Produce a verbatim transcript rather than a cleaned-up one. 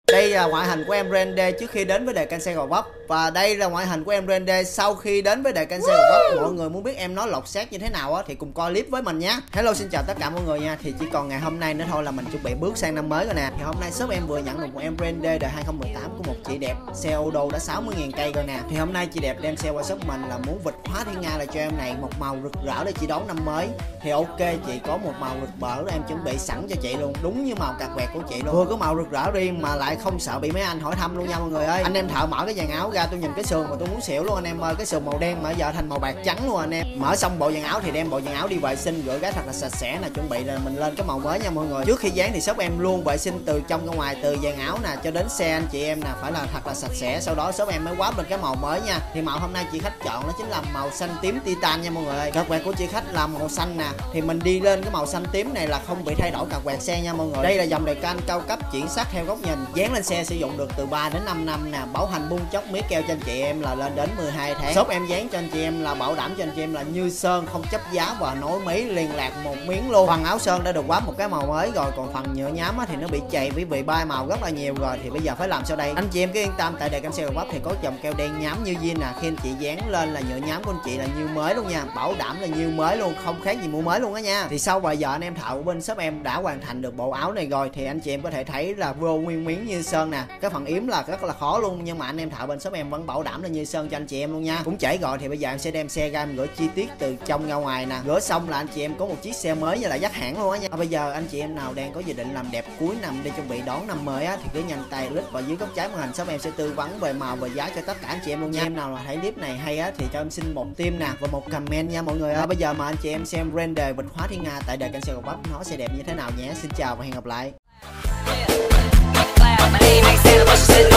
Đây là ngoại hình của em Rende trước khi đến với đề Kênh Xe Gò Vấp. Và đây là ngoại hình của em Rende sau khi đến với đề Kênh Xe Gò Vấp. Mọi người muốn biết em nó lột xác như thế nào á thì cùng coi clip với mình nhé. Hello, xin chào tất cả mọi người nha. Thì chỉ còn ngày hôm nay nữa thôi là mình chuẩn bị bước sang năm mới rồi nè. Thì hôm nay shop em vừa nhận được một em Rende đời hai không một tám của một chị đẹp, xe ô tô đã sáu mươi nghìn cây rồi nè. Thì hôm nay chị đẹp đem xe qua shop mình là muốn vịt hóa thiên nga là cho em này một màu rực rỡ để chị đón năm mới. Thì ok, chị có một màu rực rỡ em chuẩn bị sẵn cho chị luôn, đúng như màu cạc vẹt của chị luôn. Vừa có màu rực rỡ riêng mà lại không sợ bị mấy anh hỏi thăm luôn nha mọi người ơi. Anh em thợ mở cái dàn áo ra, tôi nhìn cái sườn mà tôi muốn xỉu luôn anh em ơi. Cái sườn màu đen mà giờ thành màu bạc trắng luôn anh em. Mở xong bộ dàn áo thì đem bộ dàn áo đi vệ sinh rửa cái thật là sạch sẽ nè, chuẩn bị là mình lên cái màu mới nha mọi người. Trước khi dán thì shop em luôn vệ sinh từ trong ra ngoài, từ dàn áo nè cho đến xe anh chị em nè, phải là thật là sạch sẽ. Sau đó shop em mới quáp lên cái màu mới nha. Thì màu hôm nay chị khách chọn đó chính là màu xanh tím titan nha mọi người ơi. Cạc quẹt của chị khách là màu xanh nè, thì mình đi lên cái màu xanh tím này là không bị thay đổi cạc quẹt xe nha mọi người. Đây là dòng đề can cao cấp chuyển sắc theo góc nhìn, dán lên xe sử dụng được từ ba đến năm năm nè, bảo hành bung chóc mía keo cho anh chị em là lên đến mười hai tháng. Shop em dán cho anh chị em là bảo đảm cho anh chị em là như sơn, không chấp giá và nối mí liên lạc một miếng luôn. Phần áo sơn đã được quáp một cái màu mới rồi, còn phần nhựa nhám thì nó bị chày vì bị bay màu rất là nhiều rồi. Thì bây giờ phải làm sao đây? Anh chị em cứ yên tâm, tại đề Kênh Xe Gò Vấp thì có dòng keo đen nhám như zin nè, khi anh chị dán lên là nhựa nhám của anh chị là như mới luôn nha, bảo đảm là như mới luôn, không khác gì mua mới luôn á nha. Thì sau vài giờ anh em thợ của bên shop em đã hoàn thành được bộ áo này rồi, thì anh chị em có thể thấy là vô nguyên miếng như sơn nè. Cái phần yếm là rất là khó luôn, nhưng mà anh em thợ bên shop em vẫn bảo đảm là như sơn cho anh chị em luôn nha. Cũng chảy rồi thì bây giờ em sẽ đem xe ra em rửa chi tiết từ trong ra ngoài nè. Rửa xong là anh chị em có một chiếc xe mới như là dắt hãng luôn á nha. À, bây giờ anh chị em nào đang có dự định làm đẹp cuối năm để chuẩn bị đón năm mới á thì cứ nhanh tay click vào dưới góc trái màn hình, shop em sẽ tư vấn về màu và giá cho tất cả anh chị em luôn nha. Em nào là thấy clip này hay á thì cho em xin một tim nè và một comment nha mọi người. À, bây giờ mà anh chị em xem Rende vịt hóa thiên nga tại đề Kênh Xe Gò Vấp nó sẽ đẹp như thế nào nhé. Xin chào và hẹn gặp lại.